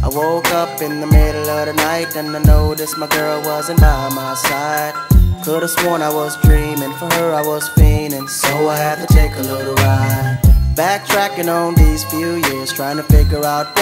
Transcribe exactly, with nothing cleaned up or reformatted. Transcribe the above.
woke up in the middle of the night and I noticed my girl wasn't by my side. Could've sworn I was dreaming, for her I was fiending, so I had to take a little ride. Backtracking on these few years, trying to figure out